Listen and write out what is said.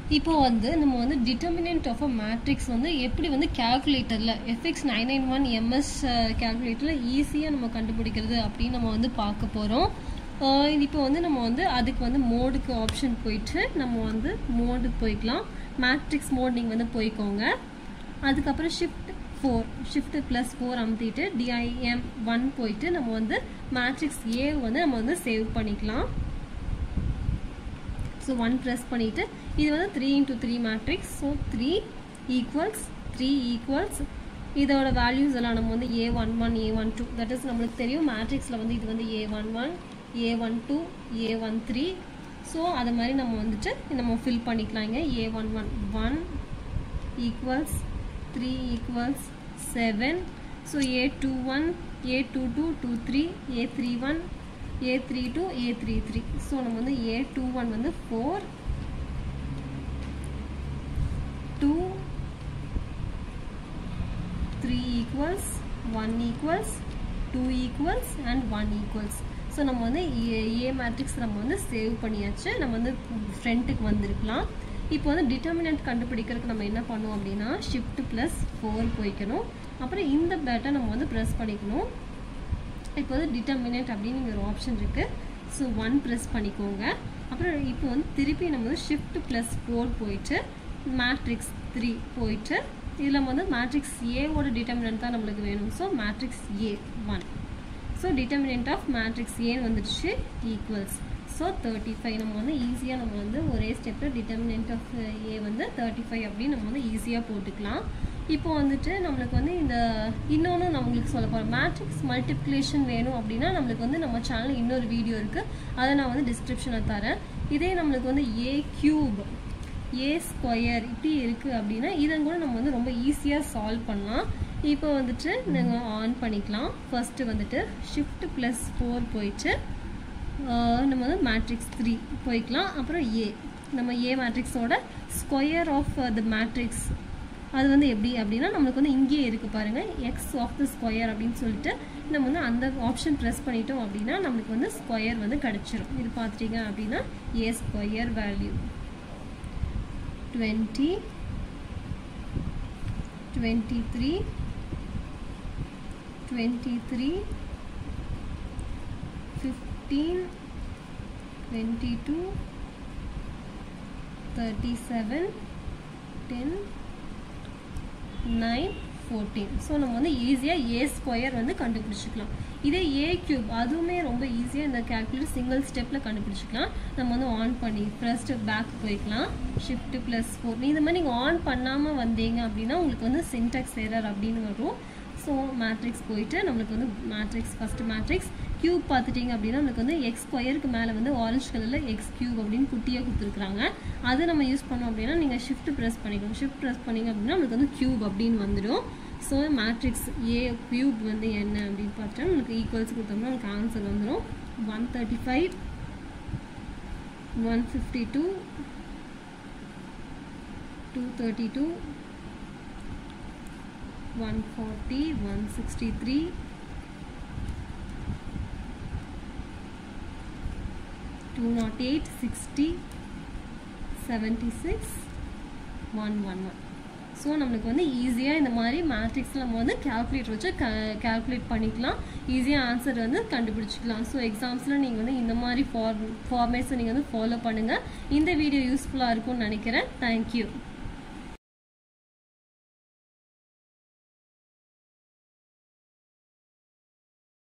இப்போ வந்து நம்ம வந்து டிட்டர்மினன்ட் ஆஃப் அ மேட்ரிக்ஸ் வந்து எப்படி வந்து கால்குலேட்டர்ல FX991 MS கால்குலேட்டர்ல ஈஸியாக நம்ம கண்டுபிடிக்கிறது அப்படின்னு நம்ம வந்து பார்க்க போகிறோம். இப்போ வந்து நம்ம வந்து அதுக்கு வந்து மோடுக்கு ஆப்ஷன் போயிட்டு நம்ம வந்து மோடுக்கு போய்க்கலாம். மேட்ரிக்ஸ் மோட் நீங்கள் வந்து போய்க்கோங்க. அதுக்கப்புறம் ஷிஃப்ட் +4 அமுத்திட்டு DIM1 போயிட்டு நம்ம வந்து மேட்ரிக்ஸ் A வந்து நம்ம வந்து சேவ் பண்ணிக்கலாம். ஸோ 1 ப்ரெஸ் பண்ணிவிட்டு இது வந்து 3 into 3 மேட்ரிக்ஸ். ஸோ 3 ஈக்குவல்ஸ் இதோட வேல்யூஸ் எல்லாம் நம்ம வந்து A11 A12 தட் இஸ் நம்மளுக்கு தெரியும் மேட்ரிக்ஸில் வந்து இது வந்து A11 A12 A13. ஸோ அது மாதிரி நம்ம வந்துட்டு நம்ம ஃபில் பண்ணிக்கலாம். இங்கே A11 1 equals 3 equals 7. So A21 A22 23 A31 A32 A33. So நம்ம வந்து A21 வந்து 4 2 3 equals 1 equals 2 equals and 1 equals. So நம்ம வந்து ஏ மேட்ரிக்ஸ் நம்ம வந்து சேவ் பண்ணியாச்சு. நம்ம வந்து ஃப்ரண்ட்டுக்கு வந்திருக்கலாம். இப்போ வந்து டிட்டர்மினன்ட் கண்டுபிடிக்கிறதுக்கு நம்ம என்ன பண்ணுவோம் அப்படின்னா ஷிஃப்ட் +4 போய்க்கணும். அப்புறம் இந்த பேட்டை நம்ம வந்து ப்ரெஸ் பண்ணிக்கணும். இப்போ வந்து டிட்டர்மினன்ட் அப்படின்னு ஒரு ஆப்ஷன் இருக்குது. ஸோ 1 ப்ரெஸ் பண்ணிக்கோங்க. அப்புறம் இப்போ வந்து திருப்பி நம்ம வந்து ஷிஃப்ட் +4 போயிட்டு மேட்ரிக்ஸ் 3 போயிட்டு இதில் வந்து மேட்ரிக்ஸ் ஏவோட டிட்டர்மினன்ட் தான் நம்மளுக்கு வேணும். So matrix A1. So determinant of matrix A வந்துடுச்சு ஈக்குவல்ஸ். ஸோ 35 நம்ம வந்து ஈஸியாக நம்ம வந்து ஒரே ஸ்டெப்பில் டிட்டர்மினன்ட் ஆஃப் ஏ வந்து 35 அப்படின்னு நம்ம வந்து ஈஸியாக போட்டுக்கலாம். இப்போ வந்துட்டு நம்மளுக்கு வந்து இந்த இன்னொன்று நான் உங்களுக்கு சொல்ல போகிறேன். மேட்ரிக்ஸ் மல்டிப்ளிகேஷன் வேணும் அப்படின்னா நம்மளுக்கு வந்து நம்ம சேனல் இன்னொரு வீடியோ இருக்குது. அதை நான் வந்து டிஸ்கிரிப்ஷனில் தரேன். இதே நம்மளுக்கு வந்து A³ A² இப்படி இருக்குது அப்படின்னா இதை கூட நம்ம வந்து ரொம்ப ஈஸியாக சால்வ் பண்ணலாம். இப்போ வந்துட்டு நாங்கள் ஆன் பண்ணிக்கலாம். ஃபர்ஸ்ட்டு வந்துட்டு ஷிஃப்ட் +4 போயிட்டு நம்ம வந்து மேட்ரிக்ஸ் 3 போய்க்கலாம். அப்புறம் நம்ம ஏ மேட்ரிக்ஸோட ஸ்கொயர் ஆஃப் த மேட்ரிக்ஸ் அது வந்து எப்படி அப்படின்னா நம்மளுக்கு வந்து இங்கேயே இருக்குது பாருங்கள் எக்ஸ் ஆஃப் த ஸ்கொயர் அப்படின்னு சொல்லிட்டு நம்ம வந்து அந்த ஆப்ஷன் ப்ரெஸ் பண்ணிட்டோம் அப்படின்னா நம்மளுக்கு வந்து ஸ்கொயர் வந்து கிடச்சிரும். இது பார்த்துட்டிங்க அப்படின்னா A² வேல்யூ 20 23 23 15 22 37 10 9 14. ஸோ நம்ம வந்து ஈஸியாக A² வந்து கண்டுபிடிச்சிக்கலாம். இதே A³ அதுவுமே ரொம்ப ஈஸியாக இந்த கால்குலேட்டர் சிங்கிள் ஸ்டெப்பில் கண்டுபிடிச்சிக்கலாம். நம்ம வந்து ஆன் பண்ணி ஃபர்ஸ்ட் பேக் போய்க்கலாம். ஷிஃப்ட் +4 இந்த மாதிரி நீங்கள் ஆன் பண்ணாமல் வந்தீங்க அப்படின்னா உங்களுக்கு வந்து சின்டாக்ஸ் எரர் அப்படின்னு வரும். ஸோ மேட்ரிக்ஸ் போயிட்டு நம்மளுக்கு வந்து மேட்ரிக்ஸ் ஃபஸ்ட்டு மேட்ரிக்ஸ் க்யூப் பார்த்துட்டிங்க அப்படின்னா நம்மளுக்கு வந்து X² மேலே வந்து ஆரஞ்சு கலரில் X³ அப்படின்னு குட்டியாக கொடுத்துருக்குறாங்க. அதை நம்ம யூஸ் பண்ணோம் அப்படின்னா நீங்கள் ஷிஃப்ட் ப்ரெஸ் பண்ணிக்கணும். ஷிஃப்ட் ப்ரெஸ் பண்ணிங்க அப்படின்னா நம்மளுக்கு வந்து க்யூப் அப்படின்னு வந்துடும். ஸோ மேட்ரிக்ஸ் A³ வந்து என்ன அப்படின்னு பார்த்தா நம்மளுக்கு ஈக்குவல்ஸ் கொடுத்தோம்னா நமக்கு ஆன்சர் வந்துடும். 135 152 232 140 163 208 60 76 111. ஸோ நம்மளுக்கு வந்து ஈஸியாக இந்த மாதிரி மேட்ரிக்ஸில் நம்ம வந்து கால்குலேட்டர் வச்சு கால்குலேட் பண்ணிக்கலாம். ஈஸியாக ஆன்சர் வந்து கண்டுபிடிச்சிக்கலாம். ஸோ எக்ஸாம்ஸில் நீங்கள் வந்து இந்த மாதிரி ஃபார்மேட்ஸை நீங்கள் வந்து ஃபாலோ பண்ணுங்கள். இந்த வீடியோ யூஸ்ஃபுல்லாக இருக்கும்னு நினைக்கிறேன். தேங்க்யூ.